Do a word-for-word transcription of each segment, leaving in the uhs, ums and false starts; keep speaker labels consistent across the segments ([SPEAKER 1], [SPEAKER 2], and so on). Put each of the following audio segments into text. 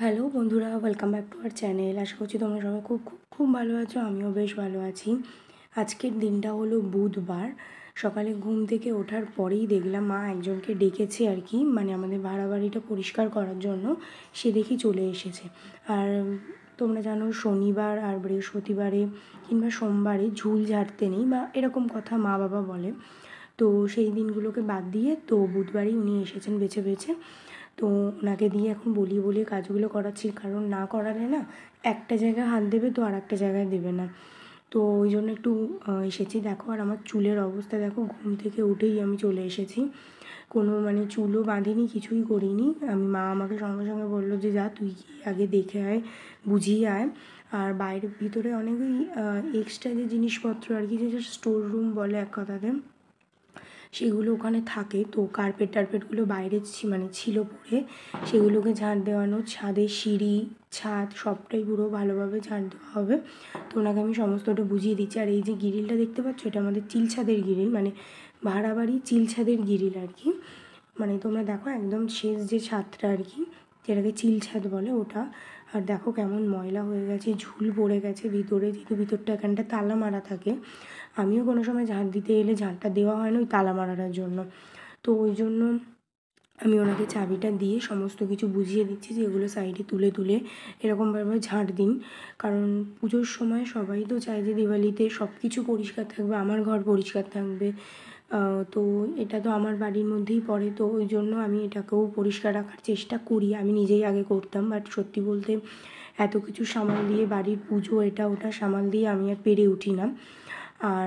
[SPEAKER 1] Hello বন্ধুরা, welcome back to our channel. আশা করছি তোমরা সবাই খুব খুব খুব ভালো আছো। আমিও বেশ ভালো আছি। আজকের দিনটা হলো বুধবার। সকালে ঘুম থেকে ওঠার পরেই দেখলাম মা একজনকে ডেকেছে আর কি, মানে আমাদের ভাড়া বাড়িটা পরিষ্কার করার জন্য। সে দেখি চলে এসেছে। আর তোমরা জানো শনিবার আর বৃহস্পতিবারে কিংবা সোমবারে ঝুল ঝাড়তে নেই বা এরকম কথা মা বাবা বলে। তো সেই দিনগুলোকে বাদ দিয়ে তো বুধবারই উনি এসেছেন বেছে বেছে। তো ওনাকে দিয়ে এখন বলিয়ে বলিয়ে কাজগুলো করাচ্ছি, কারণ না করালে না একটা জায়গায় হাত দেবে তো আর একটা জায়গায় দেবে না। তো ওই জন্য একটু এসেছি। দেখো, আর আমার চুলের অবস্থা দেখো, ঘুম থেকে উঠেই আমি চলে এসেছি। কোনো মানে চুলও বাঁধিনি, কিছুই করিনি। আমি মা আমাকে সঙ্গে সঙ্গে বললো যে যা তুই আগে দেখে আয়, বুঝিয়ে আয়। আর বাইরের ভিতরে অনেক ওই এক্সট্রা যে জিনিসপত্র আর কি, যে স্টোর রুম বলে এক কথাতে, সেগুলো ওখানে থাকে। তো কার্পেট টার্পেটগুলো বাইরে মানে ছিল পড়ে, সেগুলোকে ঝাঁট দেওয়ানো, ছাদের সিঁড়ি ছাদ সবটাই পুরো ভালোভাবে ঝাঁট দেওয়া হবে। তো ওনাকে আমি সমস্তটা বুঝিয়ে দিচ্ছি। আর এই যে গ্রিলটা দেখতে পাচ্ছ, এটা আমাদের চিল ছাদের গ্রিল, মানে ভাড়া বাড়ি চিল ছাদের গ্রিল আর কি। মানে তোমরা দেখো একদম শেষ যে ছাদটা আর কি, যেটাকে চিল ছাদ বলে ওটা। আর দেখো কেমন ময়লা হয়ে গেছে, ঝুল পড়ে গেছে ভিতরে, যেহেতু ভিতরটা এখানটা তালা মারা থাকে। আমিও কোনো সময় ঝাঁট দিতে এলে ঝাঁটটা দেওয়া হয় না ওই তালা মারার জন্য। তো ওই জন্য আমি ওনাকে চাবিটা দিয়ে সমস্ত কিছু বুঝিয়ে দিচ্ছি যে এগুলো সাইডে তুলে তুলে এরকমভাবে ঝাঁট দিন। কারণ পুজোর সময় সবাই তো চায় যে দিওয়ালিতে সব কিছু পরিষ্কার থাকবে, আমার ঘর পরিষ্কার থাকবে। তো এটা তো আমার বাড়ির মধ্যেই পড়ে, তো ওই জন্য আমি এটাকেও পরিষ্কার রাখার চেষ্টা করি। আমি নিজেই আগে করতাম, বাট সত্যি বলতে এত কিছু সামাল দিয়ে বাড়ির পুজো এটা ওটা সামাল দিয়ে আমি আর পেরে উঠি না। আর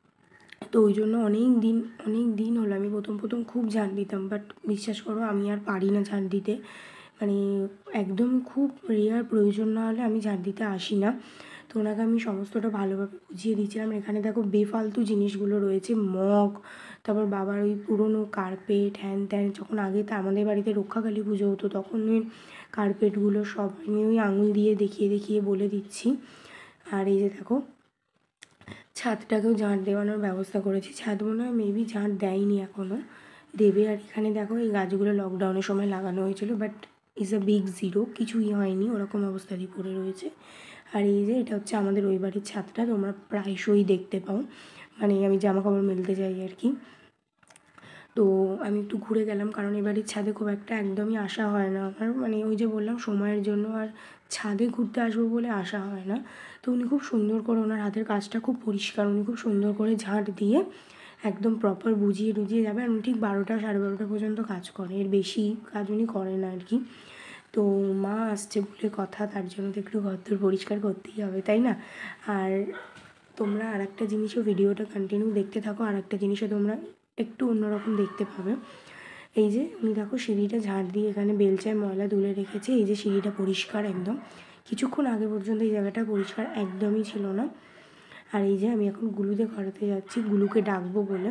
[SPEAKER 1] তো ওই জন্য অনেক দিন অনেক দিন হলো আমি প্রথম প্রথম খুব ঝাঁট দিতাম, বাট বিশ্বাস করো আমি আর পারি না ঝাঁট দিতে। মানে একদম খুব রেয়ার প্রয়োজন না হলে আমি ঝাঁট দিতে আসি না। তো ওনাকে আমি সমস্তটা ভালোভাবে বুঝিয়ে দিয়েছিলাম। এখানে দেখো বেফালতু জিনিসগুলো রয়েছে, মগ, তারপর বাবার ওই পুরনো কার্পেট, হ্যান ত্যান। যখন আগে তা আমাদের বাড়িতে রক্ষাকালী পুজো হতো তখন ওই কার্পেটগুলো সব আমি ওই আঙুল দিয়ে দেখিয়ে দেখিয়ে বলে দিচ্ছি। আর এই যে দেখো ছাদটাকেও ঝাঁট দেওয়ানোর ব্যবস্থা করেছি। ছাদ মনে হয় মেবি ঝাঁট দেয়নি এখনও, দেবে। আর এখানে দেখো এই গাছগুলো লকডাউনের সময় লাগানো হয়েছিল, but is a big zero, কিছুই হয়নি, ওরকম অবস্থাতেই পড়ে রয়েছে। আর এই যে এটা হচ্ছে আমাদের ওই বাড়ির ছাদটা, তোমরা প্রায়শই দেখতে পাও, মানে আমি জামা কাপড় মেলতে যাই আর কি। তো আমি একটু ঘুরে গেলাম, কারণ এবারের ছাদে খুব একটা একদমই আসা হয় না আমার, মানে ওই যে বললাম সময়ের জন্য আর ছাদে ঘুরতে আসবো বলে আসা হয় না। তো উনি খুব সুন্দর করে, ওনার হাতের কাজটা খুব পরিষ্কার, উনি খুব সুন্দর করে ঝাঁট দিয়ে একদম প্রপার বুঝিয়ে টুজিয়ে যাবে। আর উনি ঠিক বারোটা সাড়ে বারোটা পর্যন্ত কাজ করে, এর বেশি কাজ উনি করেন না আর কি। তো মা আসছে বলে কথা, তার জন্য তো একটু ঘরদোর পরিষ্কার করতেই হবে, তাই না? আর তোমরা আর একটা জিনিসও ভিডিওটা কন্টিনিউ দেখতে থাকো, আর একটা জিনিসও তোমরা একটু অন্যরকম দেখতে পাবে। এই যে উনি দেখো সিঁড়িটা ঝাঁট দিয়ে এখানে বেলচায় ময়লা তুলে রেখেছে। এই যে সিঁড়িটা পরিষ্কার একদম, কিছুক্ষণ আগে পর্যন্ত এই জায়গাটা পরিষ্কার একদমই ছিল না। আর এই যে আমি এখন গুলুতে করাতে যাচ্ছি, গুলুকে ডাকবো বলে।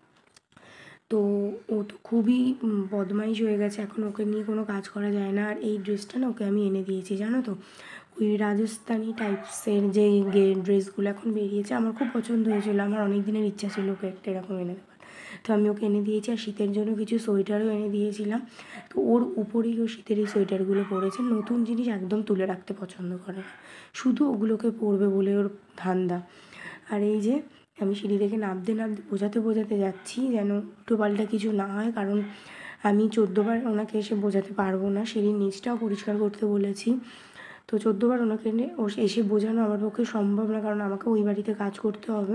[SPEAKER 1] তো ও তো খুবই বদমাইশ হয়ে গেছে, এখন ওকে নিয়ে কোনো কাজ করা যায় না। আর এই ড্রেসটা না ওকে আমি এনে দিয়েছি, জানো তো, ওই রাজস্থানি টাইপসের যে গে ড্রেসগুলো এখন বেরিয়েছে, আমার খুব পছন্দ হয়েছিলো, আমার অনেক দিনের ইচ্ছা ছিল ওকে একটা এরকম এনে দেওয়ার। তো আমি ওকে এনে দিয়েছি। আর শীতের জন্য কিছু সোয়েটারও এনে দিয়েছিলাম। তো ওর উপরেই ও শীতের এই সোয়েটারগুলো পরেছে। নতুন জিনিস একদম তুলে রাখতে পছন্দ করে না, শুধু ওগুলোকে পরবে বলে ওর ধান্দা। আর এই যে আমি সিঁড়ি থেকে নামতে নামতে বোঝাতে বোঝাতে যাচ্ছি যেন উল্টোপাল্টা কিছু না হয়, কারণ আমি চোদ্দোবার ওনাকে এসে বোঝাতে পারবো না, সিঁড়ির নিচটাও পরিষ্কার করতে বলেছি। তো চোদ্দোবার ওনাকে এসে বোঝানো আমার পক্ষে সম্ভব না, কারণ আমাকে ওই বাড়িতে কাজ করতে হবে।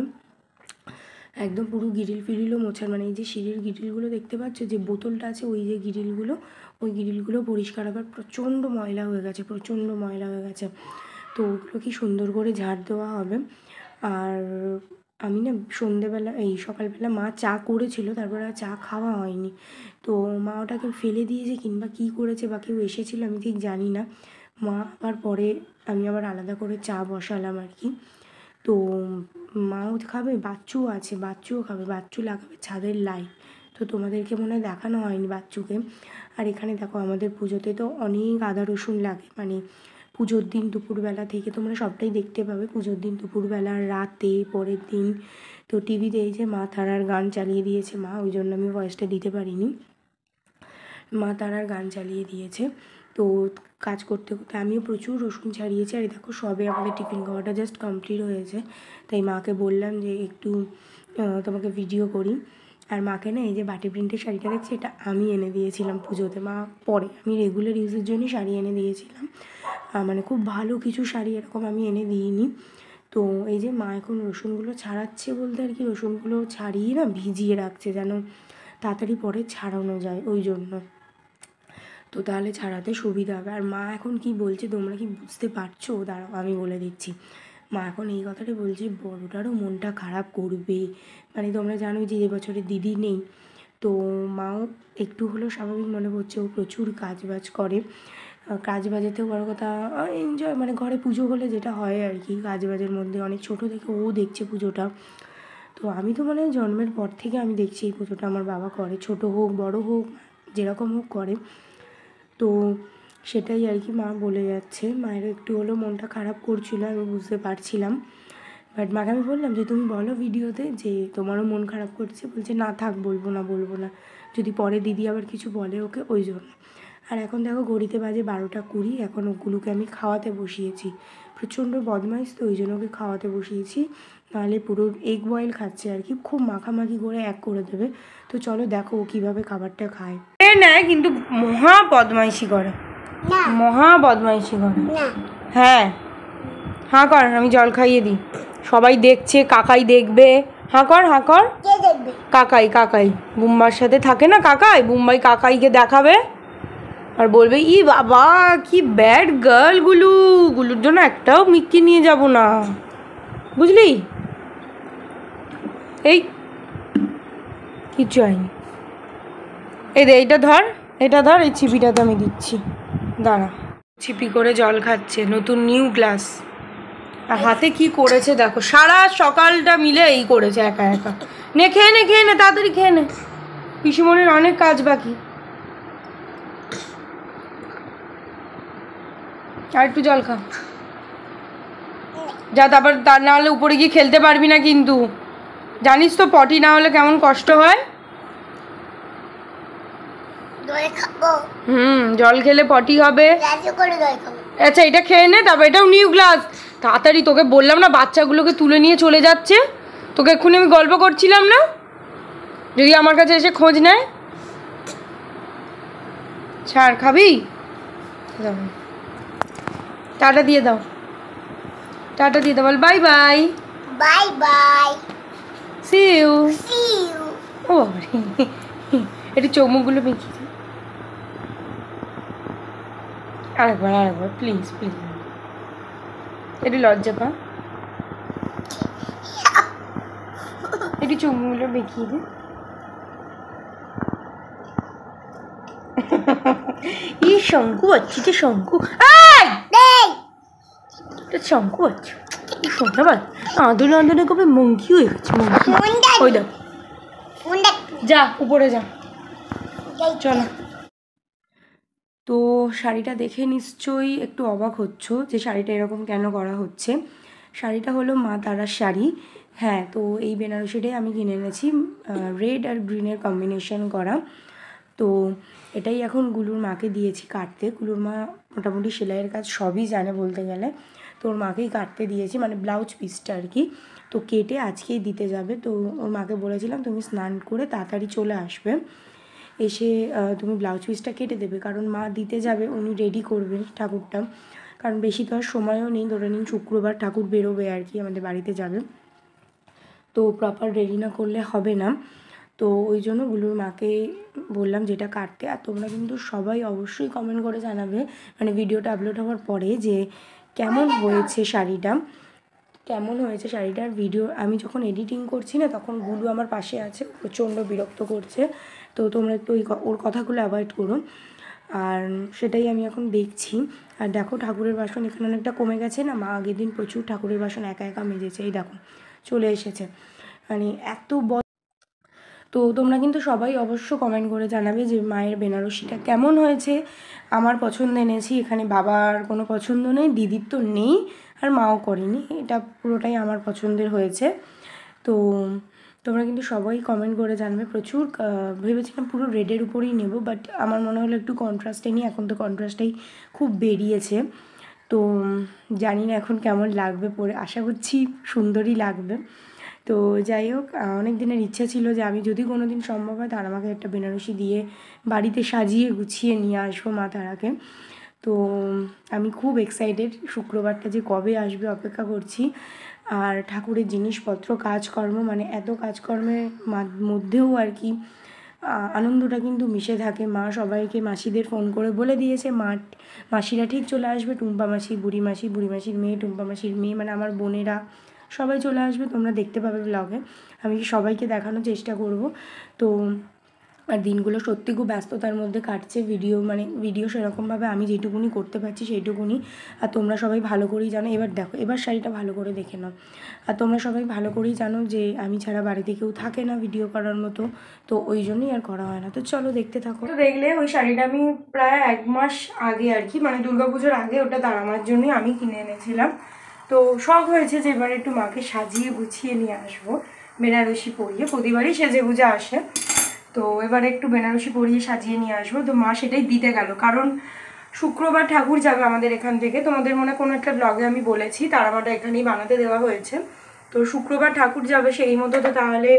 [SPEAKER 1] একদম পুরো গিরিল ফিরিলও মোছার, মানে এই যে সিঁড়ির গিরিলগুলো দেখতে পাচ্ছ, যে বোতলটা আছে ওই যে গিরিলগুলো, ওই গিরিলগুলো পরিষ্কার আবার প্রচণ্ড ময়লা হয়ে গেছে, প্রচণ্ড ময়লা হয়ে গেছে। তো ওগুলো কি সুন্দর করে ঝাড় দেওয়া হবে। আর আমি না সন্ধেবেলা এই সকালবেলা মা চা করেছিল, তারপরে আর চা খাওয়া হয়নি। তো মা ওটাকে ফেলে দিয়েছে কিংবা কী করেছে, বা কেউ এসেছিলো আমি ঠিক জানি না। মা আবার পরে আমি আবার আলাদা করে চা বসালাম আর কি। তো মাও খাবে, বাচ্চুও আছে, বাচ্চুও খাবে, বাচ্চু লাগাবে ছাদের লাইট। তো তোমাদেরকে মনে হয় দেখানো হয়নি বাচ্চুকে। আর এখানে দেখো আমাদের পুজোতে তো অনেক আদা রসুন লাগে, মানে পুজোর দিন দুপুরবেলা থেকে তোমরা সবটাই দেখতে পাবে, পুজোর দিন দুপুরবেলা, রাতে, পরের দিন। তো টিভিতে এই যে মা তারার গান চালিয়ে দিয়েছে মা, ওই জন্য আমি ভয়েসটা দিতে পারিনি। মা তারার গান চালিয়ে দিয়েছে। তো কাজ করতে করতে আমিও প্রচুর রসুন ছাড়িয়েছি। আর দেখো সবে আমাদের টিফিন খাওয়াটা জাস্ট কমপ্লিট হয়েছে, তাই মাকে বললাম যে একটু তোমাকে ভিডিও করি। আর মাকে না এই যে বাটি প্রিন্টের শাড়িটা দেখছি, এটা আমি এনে দিয়েছিলাম পুজোতে, মা পরে আমি রেগুলার ইউজের জন্যই শাড়ি এনে দিয়েছিলাম, মানে খুব ভালো কিছু শাড়ি এরকম আমি এনে দিইনি। তো এই যে মা এখন রসুনগুলো ছাড়াচ্ছে বলতে আর কি, রসুনগুলো ছাড়িয়ে না ভিজিয়ে রাখছে যেন তাড়াতাড়ি পরে ছাড়ানো যায়, ওই জন্য। তো তাহলে ছাড়াতে সুবিধা হবে। আর মা এখন কি বলছে তোমরা কি বুঝতে পারছো? দাঁড়াও আমি বলে দিচ্ছি। মা এখন এই কথাটা বলছে বড়টারও মনটা খারাপ করবে, মানে তোমরা জানো যে এবছরে দিদি নেই, তো মাও একটু হলেও স্বাভাবিক মনে করছে। ও প্রচুর কাজ বাজ করে, কাজ বাজেতেও বড় কথা এনজয়, মানে ঘরে পুজো হলে যেটা হয় আর কি, কাজ বাজের মধ্যে অনেক ছোটো থেকে ও দেখছে পুজোটা। তো আমি তো মানে জন্মের পর থেকে আমি দেখছি এই পুজোটা আমার বাবা করে, ছোট হোক বড় হোক যেরকম হোক করে। তো সেটাই আর কি মা বলে যাচ্ছে। মায়েরও একটু হলেও মনটা খারাপ করছিল, আমি বুঝতে পারছিলাম। বাট মাকে আমি বললাম যে তুমি বলো ভিডিওতে যে তোমারও মন খারাপ করছে। বলছে না থাক, বলবো না বলবো না যদি পরে দিদি আবার কিছু বলে ওকে, ওই জন্য। আর এখন দেখো ঘড়িতে বাজে বারোটা কুড়ি, এখন ওগুলোকে আমি খাওয়াতে বসিয়েছি। প্রচণ্ড বদমাইশ তো ওই জন্য ওকে খাওয়াতে বসিয়েছি, নাহলে পুরো এগ বয়েল খাচ্ছে আর কি, খুব মাখামাখি করে এক করে দেবে। তো চলো দেখো ও কীভাবে খাবারটা খায়। নেয় কিন্তু মহা বদমাইশি করে, মহা বদমাইশি করে। হ্যাঁ হাঁ কর, আমি জল খাইয়ে দিই, সবাই দেখছে, কাকাই দেখবে। হাঁ কর হাঁ কর, কাকাই কাকাই বুম্বার সাথে থাকে না, কাকাই বুম্বাই কাকাইকে দেখাবে আর বলবে ই বাবা কি ব্যাড গার্ল গুলু, গুলুর জন্য একটাও মিক্কি নিয়ে যাব না, বুঝলি? এই কিচ্ছু হয়নি। এই দে এইটা ধর, এটা ধর, এই ছিপিটাতে আমি দিচ্ছি, দাঁড়া। ছিপি করে জল খাচ্ছে, নতুন নিউ গ্লাস। আর হাতে কি করেছে দেখো, সারা সকালটা মিলে এই করেছে একা একা। নে খেয়ে নে, খেয়ে নে, তাড়াতাড়ি খেয়ে নে, পিসিমণির অনেক কাজ বাকি। আর একটু জল খা, যা। তারপর তার না হলে উপরে গিয়ে খেলতে পারবি না কিন্তু, জানিস তো পটি না হলে কেমন কষ্ট হয়। হুম জল খেলে পটি হবে। আচ্ছা এটা খেয়ে নে, তারপর এটাও নিউ গ্লাস। তাড়াতাড়ি, তোকে বললাম না বাচ্চাগুলোকে তুলে নিয়ে চলে যাচ্ছে, তোকে এক্ষুনি আমি গল্প করছিলাম না, যদি আমার কাছে এসে খোঁজ নেয়। ছাড়, খাবি? টাটা দিয়ে দাও, টাটা দিয়ে দাও, বল bye bye. Bye bye, see you. See you. ও একটু চোখ মুখগুলো বেঁকিয়ে দিই আরেকবার, আরেকবার প্লিজ প্লিজ, একটু লজ্জা পা, একটু চোখ মুখগুলো বেঁকিয়ে দিই। ই শঙ্কু আছি, যে শঙ্কু শঙ্কু আছে, শোনা বাদ আদরে আদরে কবে মঙ্কি হয়ে গেছে, মঙ্কি। ওই দেখ, যা উপরে যা, চলো। তো শাড়িটা দেখে নিশ্চয়ই একটু অবাক হচ্ছ যে শাড়িটা এরকম কেন করা হচ্ছে। শাড়িটা হলো মা তারার শাড়ি। হ্যাঁ, তো এই বেনারসিটাই আমি কিনে এনেছি, রেড আর গ্রিনের কম্বিনেশন করা। তো এটাই এখন গুলুর মাকে দিয়েছি কাটতে। গুলুর মা মোটামুটি সেলাইয়ের কাজ সবই জানে বলতে গেলে, তো ওর মাকেই কাটতে দিয়েছি, মানে ব্লাউজ পিসটা আর কি। তো কেটে আজকেই দিতে যাবে। তো ওর মাকে বলেছিলাম তুমি স্নান করে তাড়াতাড়ি চলে আসবে, এসে তুমি ব্লাউজ পিসটা কেটে দেবে, কারণ মা দিতে যাবে, উনি রেডি করবেন ঠাকুরটা, কারণ বেশি তো আর সময়ও নেই, ধরে নিন শুক্রবার ঠাকুর বেরোবে আর কি, আমাদের বাড়িতে যাবে, তো প্রপার রেডি না করলে হবে না। তো ওই জন্য গুলুর মাকে বললাম যেটা কাটতে। আর তোমরা কিন্তু সবাই অবশ্যই কমেন্ট করে জানাবে, মানে ভিডিওটা আপলোড হওয়ার পরে, যে কেমন হয়েছে শাড়িটা, কেমন হয়েছে শাড়িটার ভিডিও। আমি যখন এডিটিং করছি না তখন গুলু আমার পাশে আছে, প্রচণ্ড বিরক্ত করছে, তো তোমরা একটু ওই ওর কথাগুলো অ্যাভয়েড করো। আর সেটাই আমি এখন দেখছি। আর দেখো ঠাকুরের বাসন এখানে অনেকটা কমে গেছে না, মা আগের দিন প্রচুর ঠাকুরের বাসন একা একা মেজেছে, এই দেখো চলে এসেছে, মানে এত ব তো তোমরা কিন্তু সবাই অবশ্য কমেন্ট করে জানাবে যে মায়ের বেনারসিটা কেমন হয়েছে। আমার পছন্দ এনেছি, এখানে বাবার কোনো পছন্দ নেই, দিদির তো নেই, আর মাও করেনি, এটা পুরোটাই আমার পছন্দের হয়েছে। তো তোমরা কিন্তু সবাই কমেন্ট করে জানবে। প্রচুর ভেবেছিলাম পুরো রেডের উপরেই নেব, বাট আমার মনে হলো একটু কন্ট্রাস্টে নিই, এখন তো কন্ট্রাস্টটাই খুব বেরিয়েছে। তো জানি না এখন কেমন লাগবে পরে, আশা করছি সুন্দরই লাগবে। তো যাই হোক, অনেক দিনের ইচ্ছা ছিল যে আমি যদি কোনো দিন সম্ভব হয় তার আমাকে একটা বেনারসি দিয়ে বাড়িতে সাজিয়ে গুছিয়ে নিয়ে আসবো মা তারাকে। তো আমি খুব এক্সাইটেড, শুক্রবারটা যে কবে আসবে অপেক্ষা করছি। আর ঠাকুরের জিনিসপত্র, কাজকর্ম, মানে এত কাজকর্মের মধ্যেও আর কি আনন্দটা কিন্তু মিশে থাকে। মা সবাইকে, মাসিদের ফোন করে বলে দিয়েছে মা মাসিরা ঠিক চলে আসবে, টুম্পা মাসি, বুড়ি মাসি, বুড়ি মাসির মেয়ে, টুম্পা মাসির মেয়ে, মানে আমার বোনেরা সবাই চলে আসবে। তোমরা দেখতে পাবে ব্লগে, আমি সবাইকে দেখানোর চেষ্টা করব। তো আর দিনগুলো সত্যি খুব ব্যস্ততার মধ্যে কাটছে। ভিডিও মানে ভিডিও সেরকমভাবে আমি যেটুকুনি করতে পারছি সেইটুকুনি। আর তোমরা সবাই ভালো করেই জানো, এবার দেখো, এবার শাড়িটা ভালো করে দেখে নাও। আর তোমরা সবাই ভালো করেই জানো যে আমি ছাড়া বাড়িতে কেউ থাকে না ভিডিও করার মতো, তো ওই জন্যই আর করা হয় না। তো চলো দেখতে থাকো। তো দেখলে ওই শাড়িটা আমি প্রায় এক মাস আগে আর কি, মানে দুর্গাপুজোর আগে ওটা দাঁড়ানোর জন্যই আমি কিনে এনেছিলাম। তো শখ হয়েছে যে এবার একটু মাকে সাজিয়ে গুছিয়ে নিয়ে আসবো, বেনারসি পরিয়ে, প্রতিবারই সেজে গুজে আসে। তো এবারে একটু বেনারসি পরিয়ে সাজিয়ে নিয়ে আসবো। তো মা সেটাই দিতে গেল, কারণ শুক্রবার ঠাকুর যাবে আমাদের এখান থেকে। তোমাদের মনে কোনো একটা ব্লগে আমি বলেছি তারামাটা এখানেই বানাতে দেওয়া হয়েছে। তো শুক্রবার ঠাকুর যাবে, সেই মতো তো তাহলে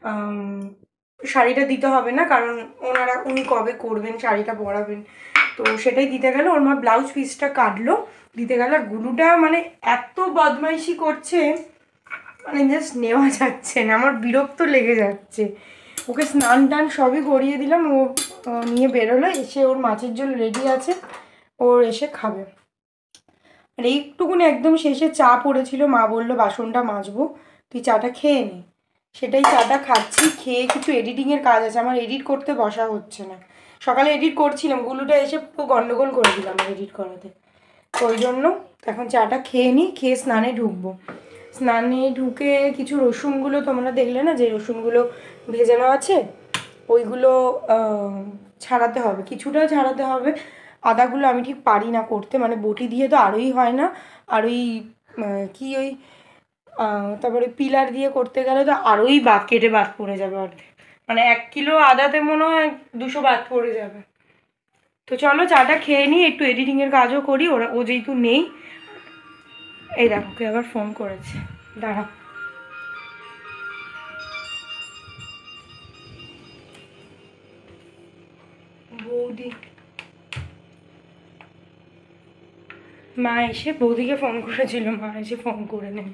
[SPEAKER 1] শাড়িটা দিতে হবে না, কারণ ওনারা উনি কবে করবেন শাড়িটা পরাবেন। তো সেটাই দিতে গেল। ওর মা ব্লাউজ পিসটা কাটলো, দিতে গেল। আর গুলুটা মানে এত বদমাইশি করছে, মানে জাস্ট নেওয়া যাচ্ছে না, আমার বিরক্ত লেগে যাচ্ছে। ওকে স্নান টান সবই করিয়ে দিলাম, ও নিয়ে বেরোলো। এসে ওর মাছের ঝোল রেডি আছে, ওর এসে খাবে। আর এইটুকুনি একদম শেষে চা পড়েছিল, মা বললো বাসনটা মাজবো, তুই চাটা খেয়ে নে। সেটাই চাটা খাচ্ছি। খেয়ে কিছু এডিটিংয়ের কাজ আছে, আমার এডিট করতে বসা হচ্ছে না। সকালে এডিট করছিলাম, গুলুটা এসে পুরো গন্ডগোল করে দিলাম এডিট করাতে। তো ওই জন্য এখন চাটা খেয়ে নিই, খেয়ে স্নানে ঢুকবো। স্নানে ঢুকে কিছু রসুনগুলো তোমরা দেখলে না, যে রসুনগুলো ভেজানো আছে ওইগুলো ছাড়াতে হবে, কিছুটা ছাড়াতে হবে। আদাগুলো আমি ঠিক পারি না করতে, মানে বটি দিয়ে তো আরোই হয় না। আর ওই কী ওই তারপরে পিলার দিয়ে করতে গেলে তো আরোই বাদ কেটে বাদ পড়ে যাবে অর্ধেক, মানে এক কিলো আদাতে মনে হয় দুশো বাদ পড়ে যাবে। তো চলো চাটা খেয়ে নিই, একটু এডিটিংয়ের কাজও করি। ওরা ও যেহেতু নেই, এই দেখো কে আবার ফোন করেছে, দাঁড়া। বৌদি, মা এসে বৌদিকে ফোন করেছিল, মা এসে ফোন করে নেন।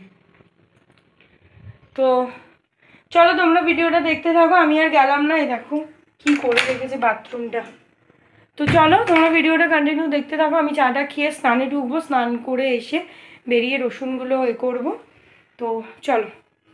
[SPEAKER 1] তো চলো তোমরা ভিডিওটা দেখতে থাকো, আমি আর গেলাম না। এই দেখো কি করে রেখেছে বাথরুমটা। তো চলো তোমরা ভিডিওটা কন্টিনিউ দেখতে থাকো। আমি চাটা খেয়ে স্নানে ঢুকবো, স্নান করে এসে বেরিয়ে রসুনগুলো এ করবো। তো চলো।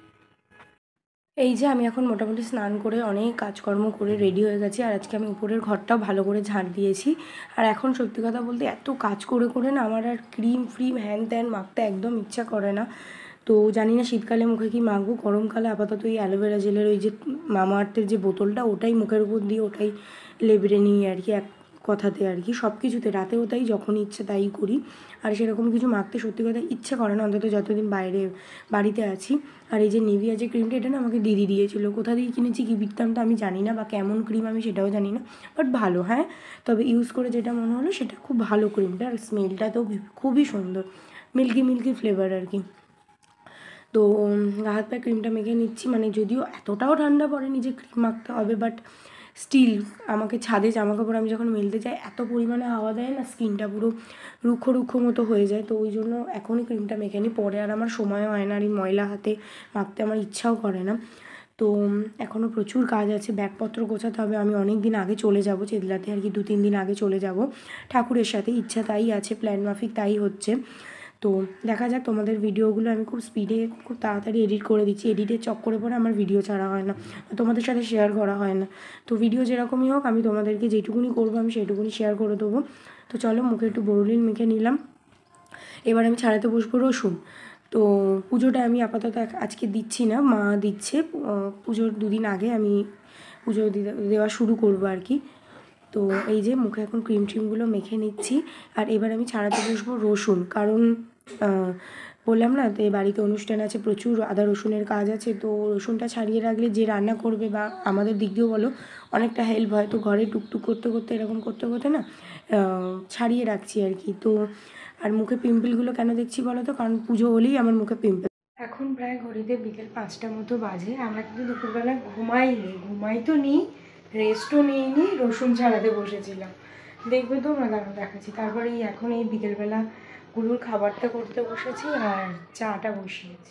[SPEAKER 1] এই যে আমি এখন মোটামুটি স্নান করে অনেক কাজকর্ম করে রেডি হয়ে গেছি। আর আজকে আমি উপরের ঘরটাও ভালো করে ঝাঁট দিয়েছি। আর এখন সত্যি কথা বলতে এত কাজ করে করে না আমার আর ক্রিম ফ্রিম হ্যান ত্যান মাখতে একদম ইচ্ছা করে না। তো জানি না শীতকালে মুখে কি মাখবো, গরমকালে আপাতত এই অ্যালোভেরা জেলের ওই যে মামাআর্থের যে বোতলটা, ওটাই মুখের উপর দিয়ে ওটাই লেবড়ে নিই আর কি, এক কথাতে আর কি। সব কিছুতে রাতেও তাই, যখন ইচ্ছে তাই করি। আর সেরকম কিছু মাখতে সত্যি কথা ইচ্ছে করে না, অন্তত যতদিন বাইরে বাড়িতে আছি। আর এই যে নিভিয়া যে ক্রিমটা, এটা না আমাকে দিদি দিয়েছিল। কোথা দিয়ে কিনেছি কী বিকতামটা আমি জানি না, বা কেমন ক্রিম আমি সেটাও জানি না, বাট ভালো। হ্যাঁ, তবে ইউজ করে যেটা মনে হলো সেটা খুব ভালো ক্রিমটা। আর স্মেলটা তো খুবই সুন্দর, মিল্কি মিল্কি ফ্লেভার আর কি। তো হাত পায়ে ক্রিমটা মেখে নিচ্ছি, মানে যদিও এতটাও ঠান্ডা পড়েনি যে ক্রিম মাখতে হবে, বাট স্টিল আমাকে ছাদে জামা কাপড় আমি যখন মেলতে যাই এত পরিমাণে হাওয়া দেয় না, স্কিনটা পুরো রুক্ষ রুক্ষ মতো হয়ে যায়। তো ওই জন্য এখনই ক্রিমটা মেখে নিই, পরে আর আমার সময় হয় না, আর এই ময়লা হাতে মাখতে আমার ইচ্ছাও করে না। তো এখনও প্রচুর কাজ আছে, ব্যাগপত্র গোছাতে হবে। আমি অনেক দিন আগে চলে যাব চেতলাতে আর কি, দু তিন দিন আগে চলে যাব ঠাকুরের সাথে, ইচ্ছা তাই আছে, প্ল্যান মাফিক তাই হচ্ছে। তো দেখা যাক, তোমাদের ভিডিওগুলো আমি খুব স্পিডে খুব তাড়াতাড়ি এডিট করে দিচ্ছি। এডিটের চক্করে পরে আমার ভিডিও ছাড়া হয় না, তোমাদের সাথে শেয়ার করা হয় না। তো ভিডিও যেরকমই হোক, আমি তোমাদেরকে যেটুকুনি করবো আমি সেইটুকুনি শেয়ার করে দেবো। তো চলো মুখে একটু বোরোলিন মেখে নিলাম। এবার আমি ছাড়াতে বসবো রসুন। তো পুজোটা আমি আপাতত আজকে দিচ্ছি না, মা দিচ্ছে। পুজোর দুদিন আগে আমি পুজো দেওয়া শুরু করবো আর কি। তো এই যে মুখে এখন ক্রিম ট্রিমগুলো মেখে নিচ্ছি। আর এবার আমি ছাড়াতে বসবো রসুন, কারণ বললাম না, তো এই বাড়িতে অনুষ্ঠান আছে, প্রচুর আদা রসুনের কাজ আছে, তো রসুনটা ছাড়িয়ে রাখলে যে রান্না করবে বা আমাদের দিক দিয়েও বলো অনেকটা হেল্প হয়। তো ঘরে টুকটুক করতে করতে এরকম করতে করতে না ছাড়িয়ে রাখছি আর কি। তো আর মুখে পিম্পলগুলো কেন দেখছি বলো তো, কারণ পুজো হলেই আমার মুখে পিম্পল। এখন প্রায় ঘড়িতে বিকেল পাঁচটা মতো বাজে। আমরা কিন্তু দুপুরবেলা ঘুমাইনি, ঘুমাই তো নিই, রেস্টও নিইনি, রসুন ছাড়াতে বসেছিলাম। দেখবে তো না, দাঁড়ানো দেখাচ্ছি। তারপরে এই এখন এই বিকেলবেলা গুরুর খাবারটা করতে বসেছি আর চাটা বসিয়েছি।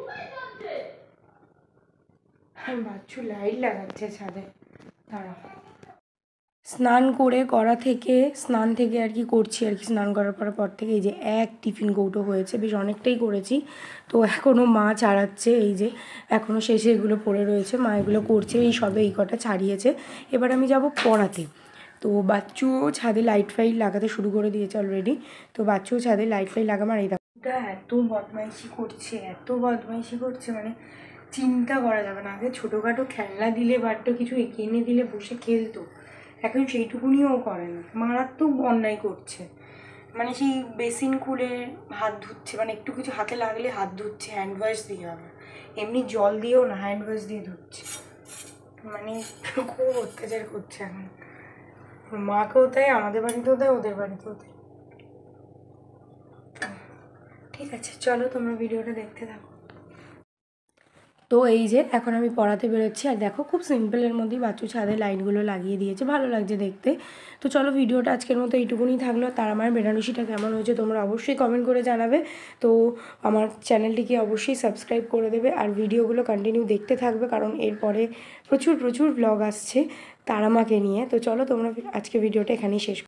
[SPEAKER 1] আর বাচ্চু লাইট লাগাচ্ছে ছাদে, দাঁড়া। স্নান করে করা থেকে স্নান থেকে আর কি করছি আর কি, স্নান করার পর পর থেকে এই যে এক টিফিন কৌটো হয়েছে, বেশ অনেকটাই করেছি। তো এখনও মা ছাড়াচ্ছে, এই যে এখনও শেষে এগুলো পড়ে রয়েছে, মা এগুলো করছে, এই সবে এই কটা ছাড়িয়েছে। এবার আমি যাব পড়াতে। তো বাচ্চুও ছাদে লাইট ফাইট লাগাতে শুরু করে দিয়েছে অলরেডি। তো বাচ্চুও ছাদে লাইট ফাইট লাগাবার, এই দেখো এত বদমাইশি করছে, এত বদমাইশি করছে, মানে চিন্তা করা যাবে না। আগে ছোটোখাটো খেলনা দিলে বাট্টো কিছু এঁকে এনে দিলে বসে খেলতো, এখন সেইটুকুনিও করে না, মারাত্মক অন্যায় করছে। মানে সেই বেসিন খুলে হাত ধুচ্ছে, মানে একটু কিছু হাতে লাগলে হাত ধুচ্ছে হ্যান্ড ওয়াশ দিয়ে, আবার এমনি জল দিয়েও না, হ্যান্ড ওয়াশ দিয়ে ধুচ্ছে। মানে খুব অত্যাচার করছে এখন, মাকেও তাই, আমাদের বাড়িতেও তাই, ওদের বাড়িতেও তাই। ঠিক আছে, চলো তোমরা ভিডিওটা দেখতে থাকো। তো এই যে এখন আমি পড়াতে বেরোচ্ছি, আর দেখো খুব সিম্পলের মধ্যেই বাচ্চু ছাদে লাইটগুলো লাগিয়ে দিয়েছে, ভালো লাগছে দেখতে। তো চলো ভিডিওটা আজকের মতো এইটুকুনি থাকলো। তার আমার বেনারসিটা কেমন হয়েছে তোমরা অবশ্যই কমেন্ট করে জানাবে। তো আমার চ্যানেলটিকে অবশ্যই সাবস্ক্রাইব করে দেবে, আর ভিডিওগুলো কন্টিনিউ দেখতে থাকবে, কারণ এরপরে প্রচুর প্রচুর ব্লগ আসছে তারামাকে নিয়ে। তো চলো তোমরা আজকে ভিডিওটা এখানেই শেষ।